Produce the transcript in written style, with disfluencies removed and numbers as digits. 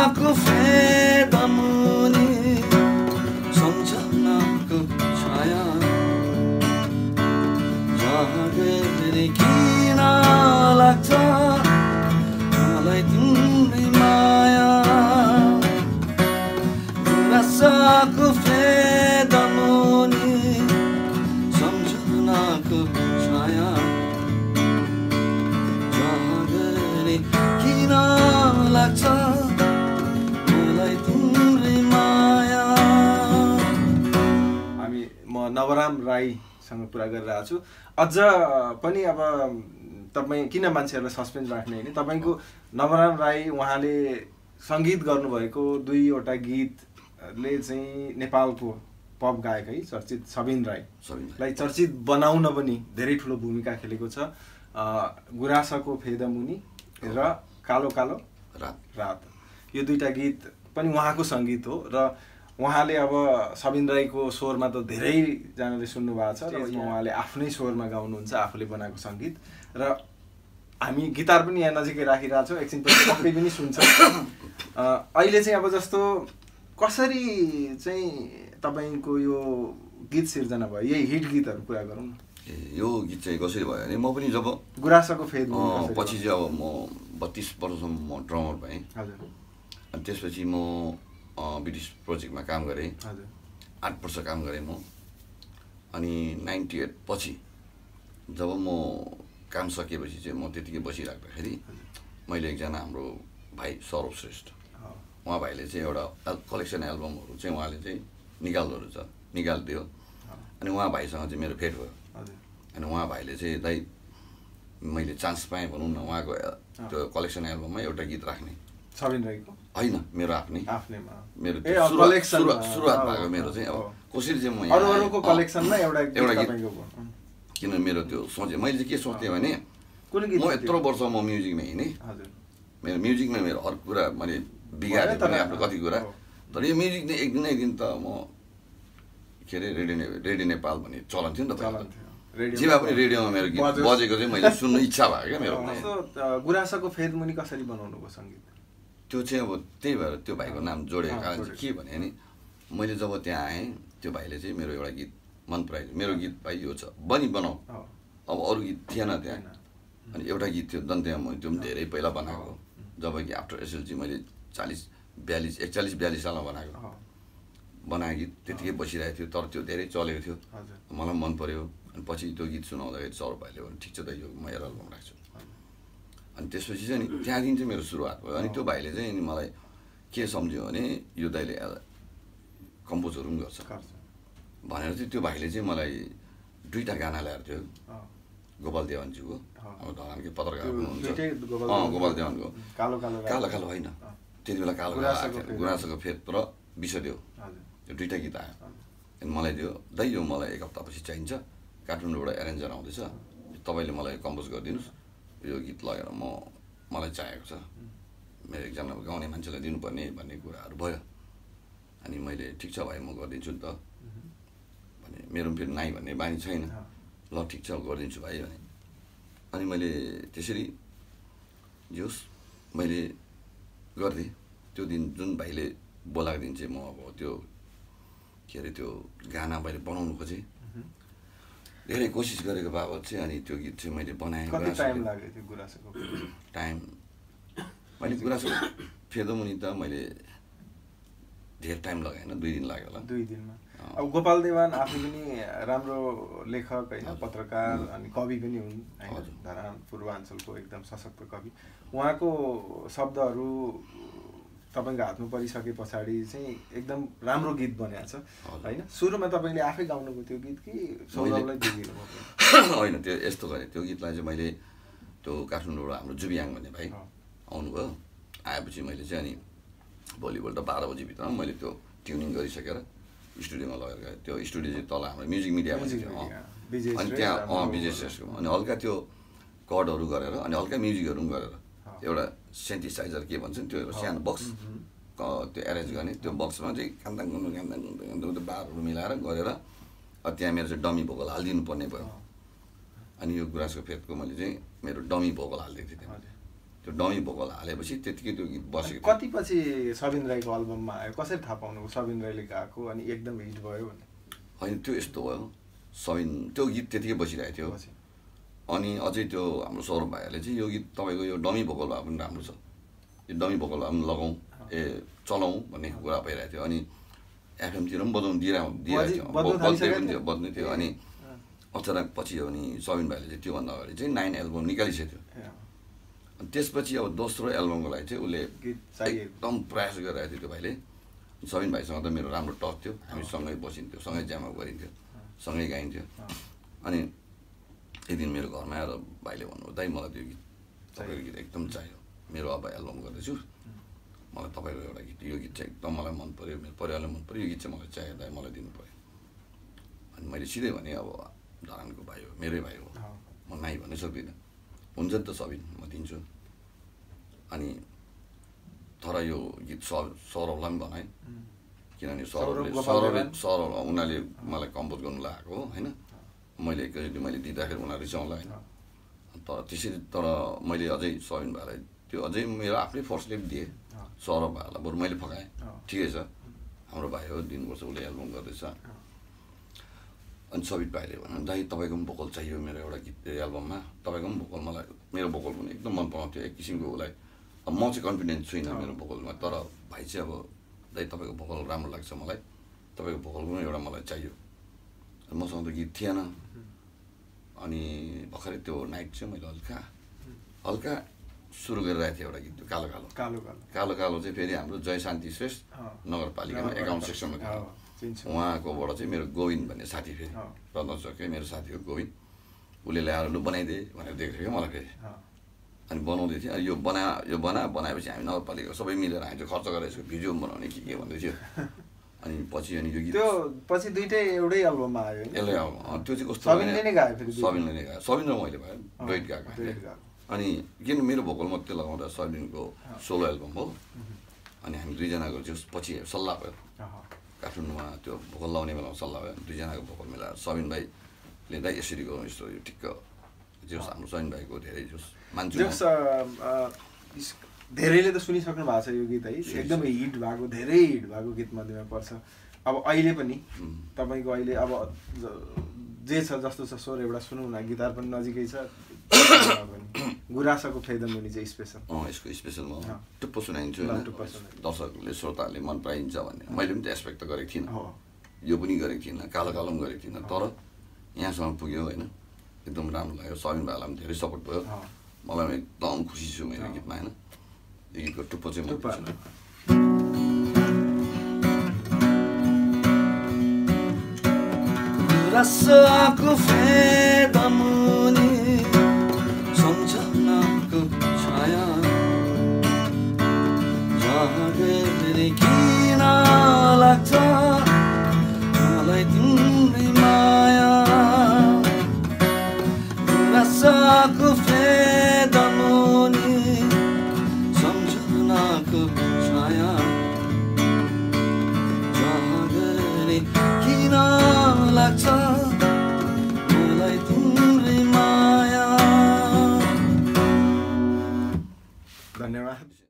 गुरासाको फेदमुनि सम्झनाको छाया जागेर किन लाग्छ मलाई तिम्रै माया गुरासाको फेदमुनि सम्झनाको छाया जागेर किन लाग्छ मलाई तिम्रै माया। म नवराम राईसँग कुरा गरिरहेको छु। अझ पनि अब तपाईँ किन मान्छेहरूलाई सस्पेन्स राख्ने होइन, तपाईँको नवराम राई उहाँले सङ्गीत गर्नुभएको 2वटा गीतले चाहिँ नेपालको पप गायक है चर्चित सबिन राईलाई चर्चित बनाउन पनि धेरै ठुलो भूमिका खेलेको छ। गुरासाको फेदमुनि र कालो कालो रात यो 2टा गीत पनि उहाँको सङ्गीत हो र उहाँले अब सबिन राईको स्वरमा त धेरैजनाले सुन्नुभएको छ र उहाँले आफ्नै स्वरमा गाउनुहुन्छ, आफूले बनाएको सङ्गीत। र हामी गिटार पनि यहाँ नजिकै राखिरहेछौँ, एकछिनपछि पक्कै पनि सुन्छ। अहिले चाहिँ अब जस्तो कसरी चाहिँ तपाईँको यो गीत सिर्जना भयो, यही हिट गीतहरू कुरा गरौँ न। यो गीत चाहिँ कसरी भयो भने म पनि जब गुरासाको फेदमुनि पछि चाहिँ अब म 32 वर्षसम्म म ड्रमर भएँ। हजुर। अनि त्यसपछि म ब्रिटिस प्रोजेक्टमा काम गरेँ। हजुर। 8 वर्ष काम गरेँ म। अनि 98 पछि जब म काम सकेपछि चाहिँ म त्यतिकै बसिराख्दाखेरि मैले एकजना हाम्रो भाइ सौरभ श्रेष्ठ, उहाँ भाइले चाहिँ एउटा कलेक्सन एल्बमहरू चाहिँ उहाँले चाहिँ निकालिदियो। अनि उहाँ भाइसँग चाहिँ मेरो भेट भयो। अनि उहाँ भाइले चाहिँ दाइ मैले चान्स पाएँ भनौँ न उहाँको त्यो कलेक्सन एल्बममा एउटा गीत राख्ने। सबिन राईको होइन, मेरो आफ्नैमा मेरो सुरुवात भएको मेरो चाहिँ अब कसरी चाहिँ म अरूको कलेक्सनमा एउटा गीत, किन मेरो त्यो सोचेँ मैले चाहिँ के सोच्थेँ भने म यत्रो वर्ष म म्युजिकमा हिँडेँ, मेरो म्युजिकमा मेरो हर कुरा मैले बिगारेँ पनि आफ्नो कति कुरा, तर यो म्युजिक नै एक दिन त म के अरे रेडियो नेपाल भन्ने चलन थियो नि त, जेमा पनि रेडियोमा मेरो गीत बजेको चाहिँ मैले सुन्नु इच्छा भयो क्या मेरो। गुरासाको फेदमुनि कसरी बनाउनु भयो सङ्गीत? त्यो चाहिँ अब त्यही भएर त्यो भाइको नाम जोडेको कारण चाहिँ के भने नि मैले जब त्यहाँ आएँ त्यो भाइले चाहिँ मेरो एउटा गीत मन परायो, मेरो गीत भाइ यो छ बनाऊ। अब अरू गीत थिएन त्यहाँ। अनि एउटा गीत थियो दन्तेमा म त्यो पनि धेरै पहिला बनाएको, जब कि आफ्टर एसएलजी मैले 41-42 सालमा बनाएको गीत त्यतिकै बसिरहेको थियो, तर त्यो धेरै चलेको थियो, मलाई मन पर्यो। अनि पछि त्यो गीत सुनाउँदाखेरि सौरभ भाइले भने ठिक छ त यो म एउटा एल्बम राख्छु। अनि त्यसपछि चाहिँ नि त्यहाँदेखि चाहिँ मेरो सुरुवात भयो। अनि त्यो भाइले चाहिँ नि मलाई के सम्झ्यो भने यो दाइले कम्पोजहरू पनि गर्छ भनेर चाहिँ त्यो भाइले चाहिँ मलाई 2टा गाना ल्याएर थियो गोपाल देवानजीको, अब धरानकै पत्रकार हुनुहुन्छ गोपाल देवानको कालो होइन त्यति बेला कालो गुरासाको फेद र विषदेव यो 2टा गीत आयो। अनि मलाई दियो दाइ यो मलाई 1 हप्तापछि चाहिन्छ, काठमाडौँबाट एरेन्जर आउँदैछ, तपाईँले मलाई कम्पोज गरिदिनुहोस् यो गीत लगेर मलाई चाहिएको छ, मेरो एकजना गाउने मान्छेलाई दिनुपर्ने भन्ने कुराहरू भयो। अनि मैले ठिक छ भाइ म गरिदिन्छु नि त भने, मेरो फेरि नाइ भन्ने बानी छैन, ल ठिक छ गरिदिन्छु भाइ भने। अनि मैले त्यसरी जोस् मैले गरिदिएँ। त्यो दिन जुन भाइले बोलाएको दिन चाहिँ म अब त्यो के अरे त्यो गाना मैले बनाउनु खोजेँ, धेरै कोसिस गरेको बाबत चाहिँ अनि त्यो गीत चाहिँ मैले बनाएँ। कति टाइम लाग्यो त्यो गुरासाको टाइम? मैले गुरासाको फेदमुनि त मैले धेरै टाइम लगाएन, 2 दिन लाग्यो होला। 2 दिनमा। अब गोपाल देवान आफै पनि राम्रो लेखक होइन, पत्रकार अनि कवि पनि हुन् होइन, धरान पूर्वाञ्चलको एकदम सशक्त कवि। उहाँको शब्दहरू तपाईँको हातमा परिसके पछाडि चाहिँ एकदम राम्रो गीत बनेको छ होइन। सुरुमा तपाईँले आफै गाउनुभयो त्यो गीत कि सौरभलाई दिदिनु भयो? होइन, त्यो यस्तो गरेँ, त्यो गीतलाई चाहिँ मैले त्यो काठमाडौँबाट हाम्रो जुबियाङ भन्ने भाइ आउनुभयो, आएपछि मैले चाहिँ अनि भोलिपल्ट 12 बजीभित्रमा मैले त्यो ट्युनिङ गरिसकेर स्टुडियोमा लगेर गएँ। त्यो स्टुडियो चाहिँ तल हाम्रो म्युजिक मिडिया थियो, अनि त्यहाँ विजय श्रेष्ठको अनि हल्का त्यो कर्डहरू गरेर अनि हल्का म्युजिकहरू पनि गरेर एउटा सेन्टिसाइजर के भन्छ नि त्यो सानो बक्स त्यो एरेन्ज गर्ने, त्यो बक्समा चाहिँ कान्दाङ त्यो बारहरू मिलाएर गरेर त्यहाँ मेरो चाहिँ डमी भोकल हालिदिनु पर्ने भयो। अनि यो गुराँसको फेदको मैले चाहिँ मेरो डमी भोकल हालिदिएको थिएँ त्यहाँ। त्यो डमी भोकल हालेपछि त्यतिकै त्यो गीत बसेको थियो। कति पछि सबिन राईको एल्बममा आयो, कसरी थाहा पाउनुभयो सबिन राईले गाएको अनि एकदम हिट भयो भने? होइन त्यो यस्तो भयो, सबिन त्यो गीत त्यतिकै बसिरहेको थियो। अनि अझै त्यो हाम्रो सौरभ भाइहरूले चाहिँ यो गीत तपाईँको यो डमी भोकल भए पनि राम्रो छ, यो डमी भोकल भए पनि लगाउँ चलाउँ भन्ने कुरा भइरहेको थियो। अनि एफएमतिर पनि बजाउनु दिइरहेको थियो, बज्ने थियो। अनि अचानक पछि अनि सबिन भाइले चाहिँ त्योभन्दा अगाडि चाहिँ 9 एल्बम निकालिसकेको थियो। अनि त्यसपछि अब दोस्रो एल्बमको लागि चाहिँ उसले एकदम प्रयास गरिरहेको थियो त्यो भाइले। सबिन भाइसँग त मेरो राम्रो टच थियो, हामी सँगै बसिन्थ्यो, सँगै ज्यामअप गरिन्थ्यो, सँगै गाइन्थ्यो। अनि एक दिन मेरो घरमा आएर भाइले भन्नुभयो, दाइ मलाई त्यो गीत तपाईँको गीत एकदम चाहियो, मेरो अब एल्बम गर्दैछु, मलाई तपाईँको एउटा गीत यो गीत चाहिँ एकदम मलाई मन पऱ्यो, मेरो परिवारलाई मन पऱ्यो, यो गीत चाहिँ मलाई चाहियो दाइ, मलाई दिनु पऱ्यो। अनि मैले सिधै भने अब धरानको भाइ हो, मेरै भाइ हो, म नाइ भन्नै सक्दिनँ। हुन्छ नि त सबिन, म दिन्छु। अनि तर यो गीत सौरभलाई पनि भनेँ, किनभने सौरभ उनीहरूले मलाई कम्पोज गर्नु लगाएको हो होइन। मैले एकचोटि मैले दिँदाखेरि उनीहरू रिसाउँला होइन। तर त्यसरी तर मैले अझै सबिन भाइलाई त्यो अझै मेरो आफ्नै फोर्सले पनि दिएँ, सौरभ भाइलाई बरु मैले फकाएँ, ठिकै छ हाम्रो भाइ हो, दिनुपर्छ, उसले एल्बम गर्दैछ। अनि सबिन भाइले भन्नु, दाइ तपाईँको पनि भोकल चाहियो मेरो एउटा गीत एल्बममा, तपाईँको पनि भोकल मलाई, मेरो भोकल पनि एकदम मन पराउँथ्यो एक किसिमको उसलाई। अब म चाहिँ कन्फिडेन्स छुइनँ मेरो भोकलमा, तर भाइ चाहिँ अब दाइ तपाईँको भोकल राम्रो लाग्छ मलाई, तपाईँको भोकल पनि एउटा मलाई चाहियो। मसँग त गीत थिएन। अनि भर्खरै त्यो नाइट चाहिँ मैले हल्का सुरु गरिरहेको थिएँ एउटा गीत, त्यो कालो कालो चाहिँ फेरि हाम्रो जय शान्ति श्रेष्ठ नगरपालिकामा एकाउन्ट सेक्सनमा थियो, उहाँकोबाट चाहिँ मेरो गोविन्द भन्ने साथी, फेरि रत्नचोकै मेरो साथी हो गोविन्द, उसले ल्याएर लु बनाइदिए भनेर दिएको थियो क्या मलाई फेरि। अनि बनाउँदै थिएँ, यो बनाएपछि हामी नगरपालिका सबै मिलेर हामी चाहिँ खर्च गरेर यसको भिडियो बनाउने के भन्दै थियो। अनि पछि अनि यो गीत त्यो पछि दुइटै एउटै एल्बममा आयो, यसले त्यो चाहिँ कस्तो सबिनले नै गायो, सबिनले नै गायो, सबिन र मैले भयो डुएट गाएको। अनि किन मेरो भोकल मात्रै लगाउँदा सबिनको सोलो एल्बम हो। अनि हामी दुईजनाको चाहिँ पछि सल्लाह भयो, काठमाडौँमा त्यो भोकल लाउने बेलामा सल्लाह भयो, दुईजनाको भोकल मिलाएर सबिन भाइले दाइ यसरी गरौँ, यस्तो यो ठिक्क जोस् हाम्रो सबिन भाइको धेरै जोस् मान्छु। धेरैले त सुनिसक्नु भएको छ यो गीत है, एकदमै हिट भएको, धेरै हिट भएको गीत मध्येमा पर्छ। अब अहिले पनि तपाईँको अहिले अब जे छ जस्तो छ स्वर एउटा सुनौँ न, गिटार पनि नजिकै छ, गुराँसको फेदमुनि चाहिँ स्पेसल। यसको स्पेसलमा टुप्पो सुनाइन्छु, दर्शकहरूले श्रोताहरूले मन पराइन्छ भन्ने मैले पनि त एक्सपेक्ट त गरेको थिइनँ, यो पनि गरेको थिइनँ, कालो कालो पनि गरेको थिइनँ, तर यहाँसम्म पुग्यो होइन, एकदम राम्रो लाग्यो। सबिन भाइलाई पनि धेरै सपोर्ट भयो, मलाई एकदम खुसी छु मेरो गीतमा होइन। यो गीतको टुप्पो चाहिँ म गुराँसको फेदमुनि सम्झनाको छाया, जाँदै किन लाग्छ मलाई तिम्रै माया। गुराँसको फेदमुनि सम्झनाको छाया, जाँदै किन लाग्छ मलाई तिम्रै माया। धन्यवाद।